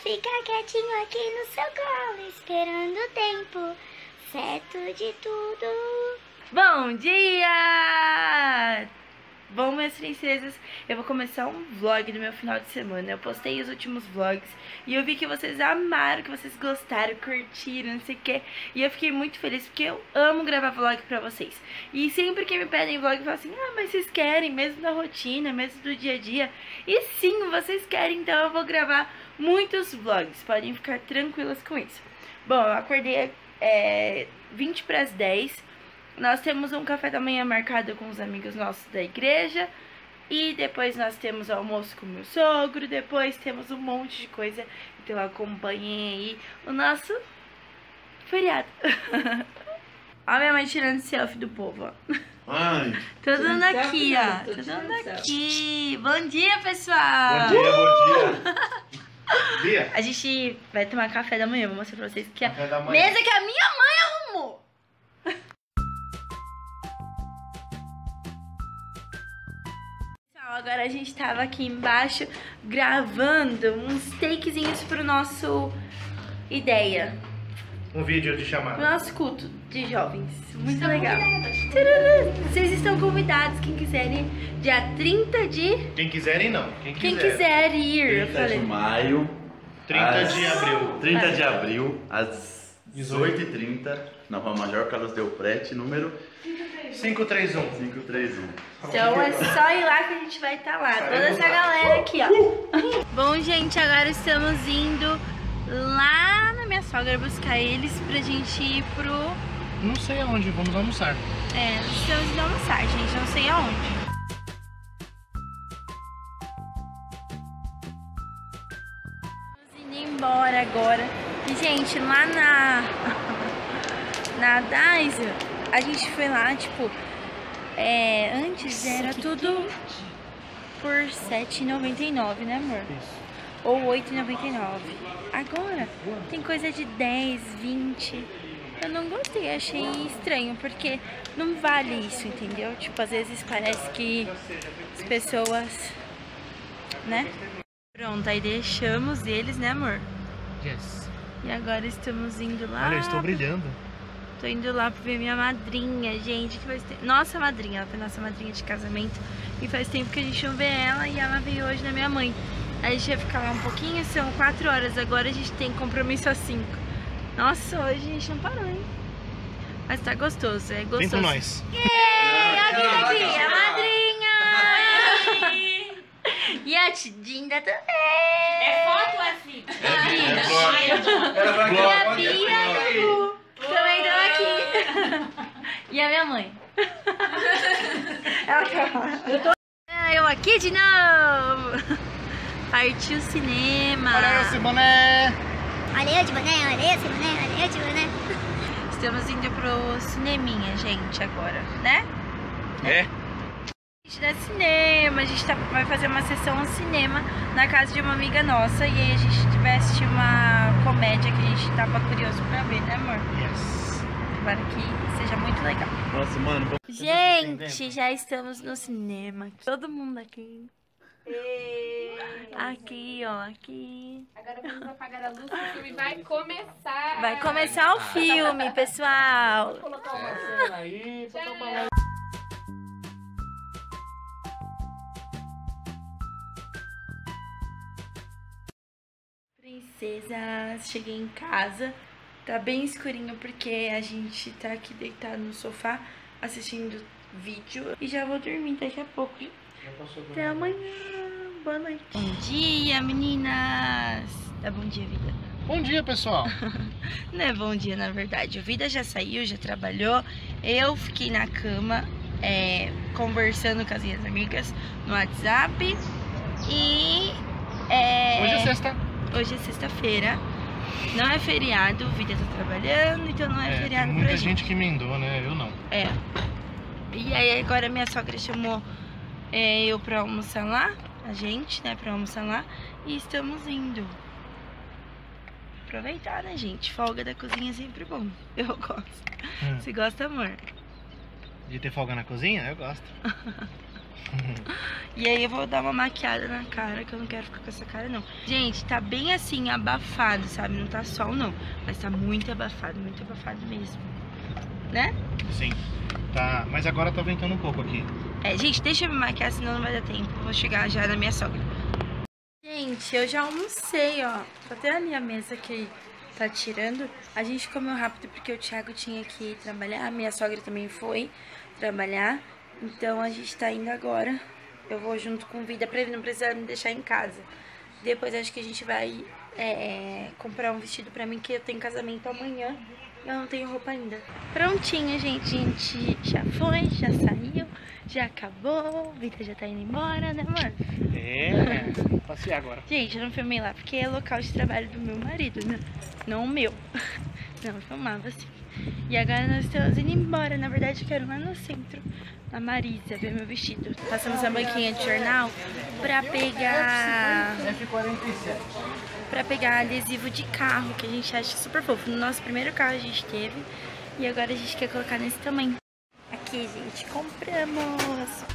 ficar quietinho aqui no seu colo, esperando o tempo certo de tudo. Bom dia! Bom, minhas princesas, eu vou começar um vlog do meu final de semana. Eu postei os últimos vlogs e eu vi que vocês amaram, que vocês gostaram, curtiram, não sei o que. E eu fiquei muito feliz porque eu amo gravar vlog pra vocês. E sempre que me pedem vlog, eu falo assim, mas vocês querem, mesmo da rotina, mesmo do dia a dia. E sim, vocês querem, então eu vou gravar muitos vlogs. Podem ficar tranquilas com isso. Bom, eu acordei 20 para as 10. Nós temos um café da manhã marcado com os amigos nossos da igreja. E depois nós temos almoço com o meu sogro. Depois temos um monte de coisa. Então eu acompanhei aí o nosso feriado. Olha a minha mãe tirando selfie do povo, ó. Ai. Tô dando aqui, ó. Tô dando aqui. Bom dia, pessoal. Bom dia, bom dia. A gente vai tomar café da manhã. Vou mostrar pra vocês que a Café da manhã. mesa que a minha mãe arrumou. Agora a gente tava aqui embaixo gravando uns takezinhos pro nosso ideia. Um vídeo de Pro chamada. nosso culto de jovens. Muito legal. Tcharam! Vocês estão convidados, quem quiser ir. Dia 30 de... Quem quiserem, não. Quem quiser ir, eu 30 falei. de maio. 30 de abril. 30 de abril, às 18h30, na Rua Major Carlos Del Prete, número 531. 531. Então é só ir lá que a gente vai estar lá. Toda essa galera aqui, ó. Bom, gente, agora estamos indo lá na minha sogra buscar eles pra gente ir pro... Não sei aonde, vamos almoçar. Estamos indo almoçar, gente. Não sei aonde. Estamos indo embora agora. E, gente, lá na Daiso, a gente foi lá, tipo... antes era tudo por R$7,99, né, amor? Isso. Ou R$8,99. Agora tem coisa de 10, 20. Eu não gostei, achei estranho, porque não vale isso, entendeu? Tipo, às vezes parece que as pessoas, né? Pronto, aí deixamos eles, né, amor? Yes. E agora estamos indo lá. Olha, eu estou brilhando. Tô indo lá pra ver minha madrinha, gente, que faz tempo... Nossa madrinha, ela foi nossa madrinha de casamento. E faz tempo que a gente não vê ela e ela veio hoje na minha mãe. A gente vai ficar lá um pouquinho, são 4 horas. Agora a gente tem compromisso às 5. Nossa, hoje a gente não parou, hein? Mas tá gostoso, é gostoso. Vem com nós. Aqui, a madrinha! E a Dinda também! É foto ou é vídeo? E a Bia e a Lu também estão aqui. E a minha mãe. Eu aqui de novo. Partiu cinema. Olha esse boné. Olha eu de boné, olha esse boné, olha eu de boné. Estamos indo pro cineminha, gente, agora, né? É. A gente dá cinema, a gente vai fazer uma sessão no cinema na casa de uma amiga nossa. E aí a gente vai assistir uma comédia que a gente tava curioso pra ver, né, amor? Yes. Para que seja muito legal. Nossa, mano. Gente, já estamos no cinema. Todo mundo aqui. Aqui, ó, aqui. Agora vamos apagar a luz, o filme vai começar. Vai começar o filme, pessoal. Vou colocar uma cena aí. Princesas, cheguei em casa. Tá bem escurinho porque a gente tá aqui deitado no sofá assistindo vídeo. E já vou dormir daqui a pouco. Até amanhã. Boa noite. Bom dia, meninas. Dá bom dia, vida. Bom dia, pessoal. Não é bom dia, na verdade. O Vida já saiu, já trabalhou. Eu fiquei na cama, conversando com as minhas amigas no WhatsApp. E... Hoje é sexta. Hoje é sexta-feira. Não é feriado, o Vida tá trabalhando, então não é feriado Tem muita pra gente que emendou, né? Eu não. E aí agora minha sogra chamou eu pra almoçar lá, a gente, né, pra almoçar lá. E estamos indo. Aproveitar, né, gente? Folga da cozinha é sempre bom. Eu gosto. Você gosta, amor? De ter folga na cozinha? Eu gosto. E aí eu vou dar uma maquiada na cara, que eu não quero ficar com essa cara, não. Gente, tá bem assim, abafado, sabe? Não tá sol, não. Mas tá muito abafado mesmo. Né? Sim. Tá, mas agora tá ventando um pouco aqui. É, gente, deixa eu me maquiar, senão não vai dar tempo. Eu vou chegar já na minha sogra. Gente, eu já almocei, ó. Tá até ali a mesa que tá tirando. A gente comeu rápido porque o Thiago tinha que trabalhar. A minha sogra também foi trabalhar. Então a gente tá indo agora. Eu vou junto com o Vida pra ele não precisar me deixar em casa. Depois acho que a gente vai comprar um vestido pra mim, que eu tenho casamento amanhã. Eu não tenho roupa ainda. Prontinho, gente. A gente já foi, já saiu, já acabou. O Vida já tá indo embora, né, amor? Passear agora. Gente, eu não filmei lá porque é local de trabalho do meu marido, né? Não o meu. Não, eu filmava assim. E agora nós estamos indo embora. Na verdade, eu quero ir lá no centro, na Marisa, ver meu vestido. Passamos a banquinha de jornal pra pegar... F47. Pra pegar adesivo de carro, que a gente acha super fofo. No nosso primeiro carro a gente teve. E agora a gente quer colocar nesse tamanho. Aqui, gente, compramos.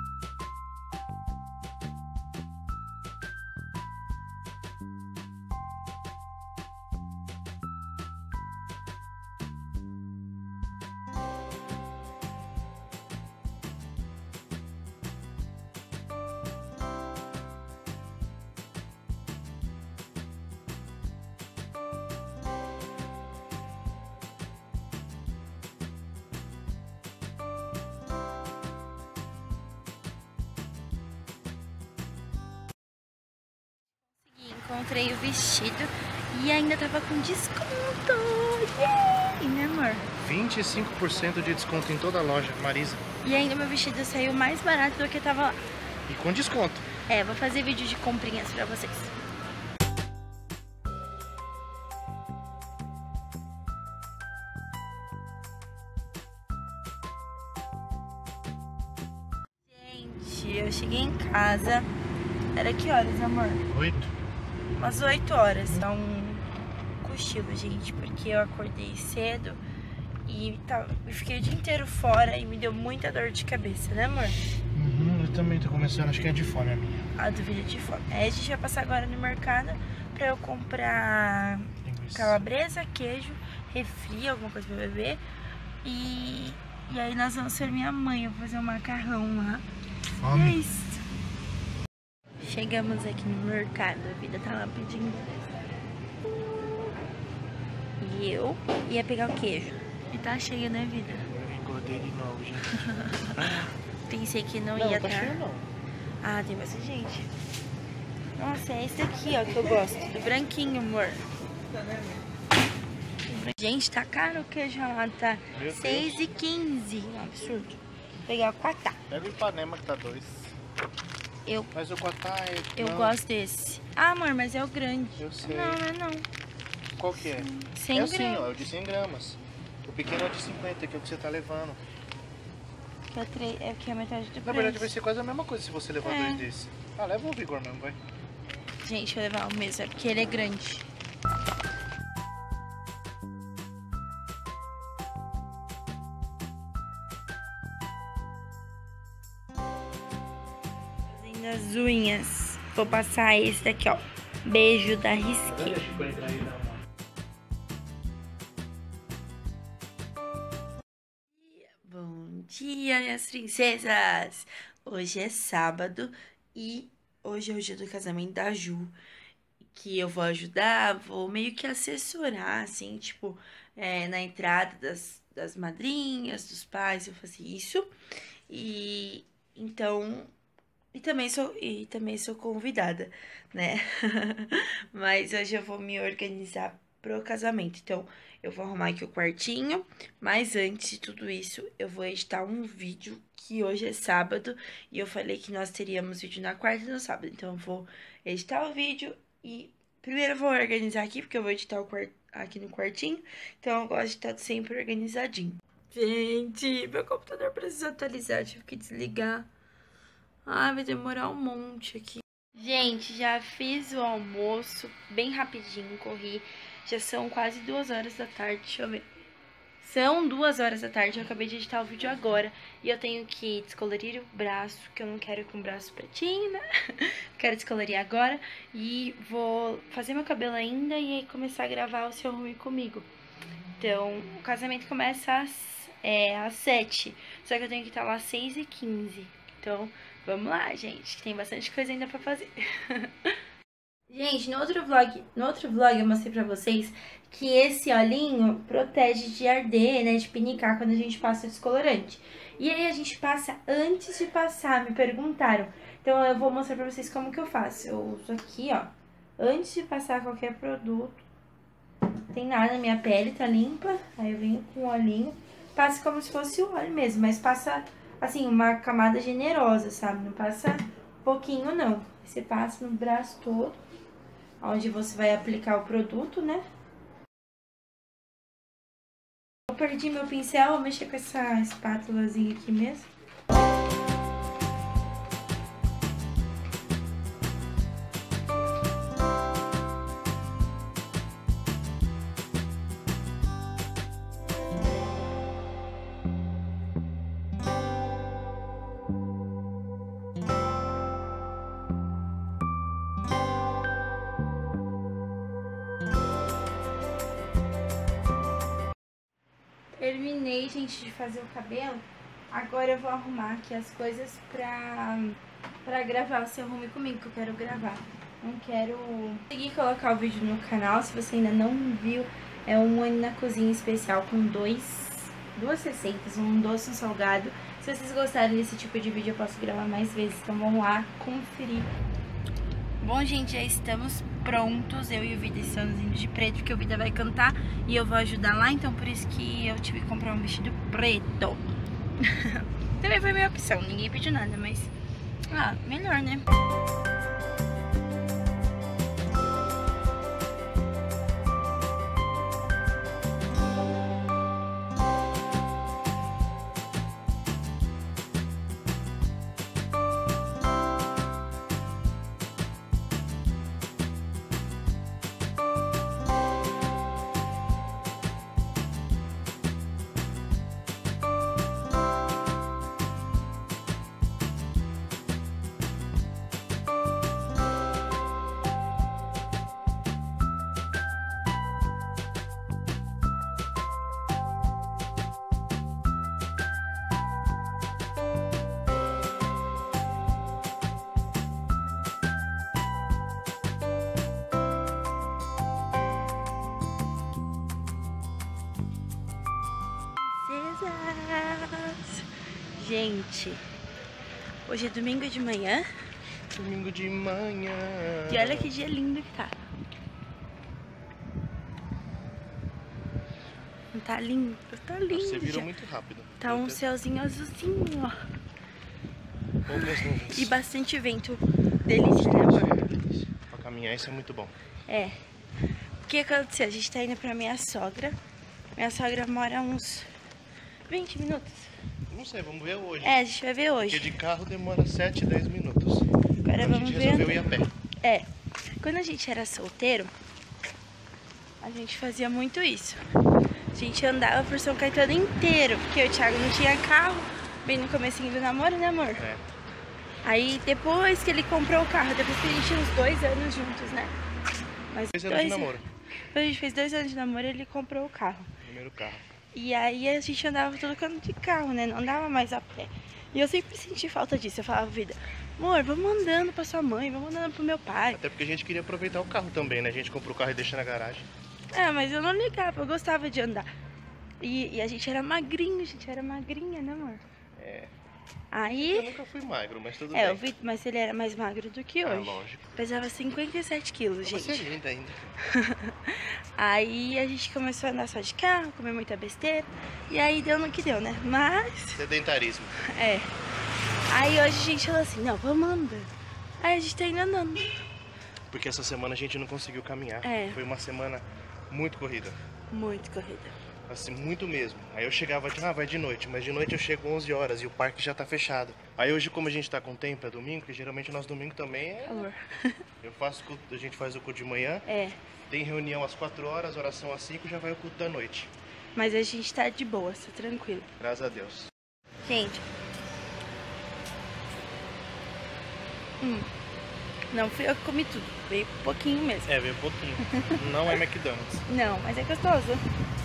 Encontrei o vestido e ainda tava com desconto. Yay! Né, amor? 25% de desconto em toda a loja, Marisa. E ainda meu vestido saiu mais barato do que tava lá. E com desconto. Vou fazer vídeo de comprinhas pra vocês. Gente, eu cheguei em casa. Era que horas, amor? 8. Umas 8 horas. Dá um cochilo, gente, porque eu acordei cedo e fiquei o dia inteiro fora e me deu muita dor de cabeça, né, amor? Eu também tô começando, acho que é de fome a minha. A dúvida de fome. Aí a gente vai passar agora no mercado pra eu comprar calabresa, queijo, refri, alguma coisa pra beber. E aí nós vamos ser minha mãe, eu vou fazer um macarrão lá. Fome. É isso. Chegamos aqui no mercado, a Vida tá lá pedindo. E eu ia pegar o queijo. E tá cheio, né, Vida? Eu engordei de novo, gente. Pensei que não Não, ia tá estar. cheio não. Ah, tem bastante gente. Nossa, é esse daqui, ó, que eu gosto. Do branquinho, amor. Gente, tá caro o queijo lá, tá? Meu Deus. 6,15. Um absurdo. Vou pegar o quatá. Pega o Ipanema que tá 2. Mas o quatá é... Eu gosto desse. Ah, amor, mas é o grande. Eu sei. Não, não é não. Qual que é? 100 é assim, gramas. ó, é o de 100 gramas. O pequeno é o de 50, que é o que você tá levando. Que é a metade do preço. Na verdade vai ser quase a mesma coisa se você levar 2 É. desses. Ah, leva o Vigor mesmo, vai. Gente, vou levar o mesmo, é porque ele é grande. Fazendo as unhas. Vou passar esse daqui, ó. Beijo da Risqué. Bom dia, minhas princesas! Hoje é sábado e hoje é o dia do casamento da Ju. Que eu vou ajudar, vou meio que assessorar, assim, tipo, na entrada das madrinhas, dos pais, eu faço isso. E então, e também sou convidada, né? Mas hoje eu vou me organizar pro casamento. Então, eu vou arrumar aqui o quartinho, mas antes de tudo isso, eu vou editar um vídeo que hoje é sábado e eu falei que nós teríamos vídeo na quarta e no sábado. Então, eu vou editar o vídeo e primeiro eu vou organizar aqui, porque eu vou editar aqui no quartinho. Então, eu gosto de estar sempre organizadinho. Gente, meu computador precisa atualizar, tive que desligar. Ai, vai demorar um monte aqui. Gente, já fiz o almoço bem rapidinho, corri. Já são quase 2 horas da tarde, deixa eu ver. São 2 horas da tarde, eu acabei de editar o vídeo agora. E eu tenho que descolorir o braço, que eu não quero ir com o braço pretinho, né? Quero descolorir agora. E vou fazer meu cabelo ainda e aí começar a gravar o Se Arrume Comigo. Então, o casamento começa às 7. Só que eu tenho que estar lá às 6h15. Então, vamos lá, gente, que tem bastante coisa ainda pra fazer. Gente, no outro vlog eu mostrei pra vocês que esse olhinho protege de arder, né, de pinicar quando a gente passa descolorante. E aí a gente passa antes de passar, me perguntaram. Então eu vou mostrar pra vocês como que eu faço. Eu uso aqui, ó, antes de passar qualquer produto. Não tem nada na minha pele, tá limpa. Aí eu venho com o olhinho, passa como se fosse o óleo mesmo, mas passa, assim, uma camada generosa, sabe? Não passa pouquinho, não. Você passa no braço todo, onde você vai aplicar o produto, né? Eu perdi meu pincel, vou mexer com essa espátulazinha aqui mesmo. Terminei, gente, de fazer o cabelo. Agora eu vou arrumar aqui as coisas pra gravar o Se Arrume Comigo, que eu quero gravar. Não quero conseguir colocar o vídeo no canal. Se você ainda não viu, é um Anne na Cozinha especial com duas receitas, um doce e um salgado. Se vocês gostarem desse tipo de vídeo, eu posso gravar mais vezes, então vamos lá conferir. Bom, gente, já estamos prontos. Eu e o Vida estamos indo de preto, porque o Vida vai cantar e eu vou ajudar lá, então por isso que eu tive que comprar um vestido preto. Também foi minha opção, ninguém pediu nada, mas melhor, né? Gente, hoje é domingo de manhã. Domingo de manhã. E olha que dia lindo que tá. Não tá lindo? Tá lindo. Você virou muito rápido. Tá um céuzinho azulzinho, ó. Poucas nuvens. E bastante vento. Delícia, né, amor? Pra caminhar isso é muito bom. É. O que aconteceu? A gente tá indo pra minha sogra. Minha sogra mora uns 20 minutos. Não sei, vamos ver hoje. É, a gente vai ver hoje. Porque de carro demora 7, 10 minutos. Agora vamos ver. A gente resolveu ir a pé. É. Quando a gente era solteiro, a gente fazia muito isso. A gente andava por São Caetano inteiro, porque o Thiago não tinha carro, bem no comecinho do namoro, né, amor? É. Aí depois que ele comprou o carro, depois que a gente tinha uns 2 anos juntos, né? Mas 2 anos de namoro. Quando a gente fez 2 anos de namoro, ele comprou o carro. Primeiro carro. E aí a gente andava todo canto de carro, né? Não andava mais a pé. E eu sempre senti falta disso. Eu falava, Vida, amor, vamos andando pra sua mãe, vamos andando pro meu pai. Até porque a gente queria aproveitar o carro também, né? A gente comprou o carro e deixa na garagem. É, mas eu não ligava, eu gostava de andar. E a gente era magrinho, a gente era magrinha, né, amor? É. Aí... Eu nunca fui magro, mas tudo bem. eu vi, mas ele era mais magro do que hoje. Lógico. Pesava 57 quilos, gente. Você é linda ainda. Aí a gente começou a andar só de carro, comer muita besteira. E aí deu no que deu, né? Mas... Sedentarismo. É. Aí hoje a gente falou assim, não, vamos andando. Aí a gente tá indo andando. Porque essa semana a gente não conseguiu caminhar. É. Foi uma semana muito corrida. Muito corrida. Assim, muito mesmo. Aí eu chegava, vai de noite, mas de noite eu chego 11 horas e o parque já tá fechado. Aí hoje, como a gente tá com tempo, é domingo, que geralmente o nosso domingo também é... Amor. A gente faz o culto de manhã. É. Tem reunião às 4 horas, oração às 5, já vai o culto da noite. Mas a gente tá de boa, tá tranquilo. Graças a Deus. Gente. Não fui eu que comi tudo. Veio um pouquinho mesmo. É, veio um pouquinho. Não é McDonald's. Não, mas é gostoso.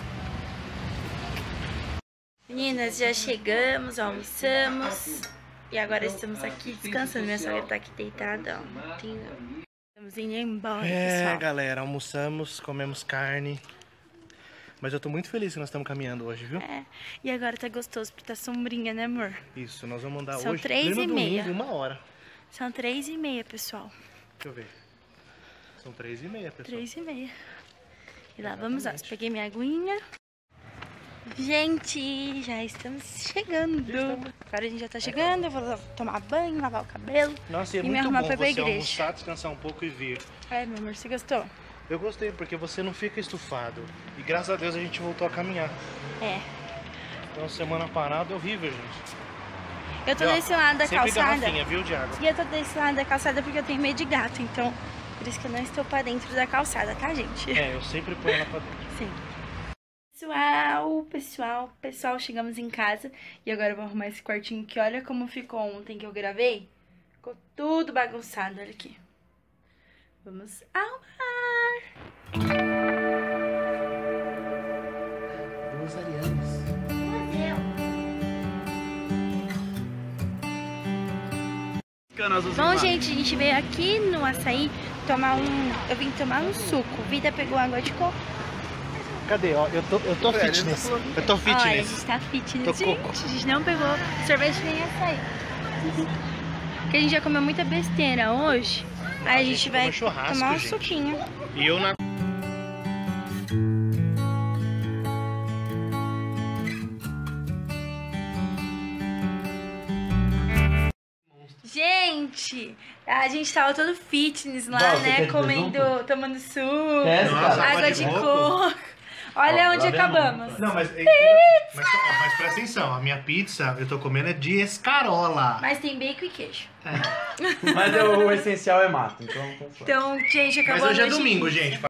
Meninas, já chegamos, almoçamos. E agora estamos aqui descansando. Minha sogra tá aqui deitada, ó. Estamos indo embora, pessoal. Galera, almoçamos, comemos carne. Mas eu tô muito feliz que nós estamos caminhando hoje, viu? É, e agora tá gostoso porque tá sombrinha, né, amor? Isso, nós vamos andar São hoje, 3h30. domingo, 1h. São 3h30, pessoal. Deixa eu ver. São 3h30, pessoal. 3h30. E lá vamos nós. Peguei minha aguinha. Gente, já estamos chegando. Agora a gente já tá chegando. Eu vou tomar banho, lavar o cabelo. Nossa, e é me muito arrumar bom pra ir pra você igreja. almoçar, descansar um pouco e vir. É, meu amor, você gostou? Eu gostei, porque você não fica estufado. E graças a Deus a gente voltou a caminhar. É. Então, semana parada é horrível, gente. Eu tô E, ó, desse lado da sempre calçada. garrafinha, viu, de água? E eu tô desse lado da calçada porque eu tenho medo de gato. Então, por isso que eu não estou pra dentro da calçada, tá, gente? É, eu sempre ponho ela pra dentro. Sim. Pessoal, chegamos em casa. E agora eu vou arrumar esse quartinho que olha como ficou ontem que eu gravei. Ficou tudo bagunçado, olha aqui. Vamos arrumar. Duas Arianes. Bom, gente, a gente veio aqui no açaí tomar eu vim tomar um suco. Vida pegou água de coco. Cadê? Ó, eu tô fitness. Eu tô Olha, a fitness. gente tá fitness, Tô gente. coco. A gente não pegou sorvete nem açaí. Porque a gente já comeu muita besteira hoje. Aí a gente vai come churrasco, tomar um gente. suquinho. E eu na... Gente, a gente tava todo fitness lá, Não, você né? quer Comendo, tomando suco, Quer, Nossa, água de coco. Olha Ó, onde lá vem acabamos. Não, mas presta atenção, a minha pizza eu tô comendo é de escarola. Mas tem bacon e queijo. Mas o essencial é mato, então... Então, gente, acabou Mas hoje a é noite. domingo, gente.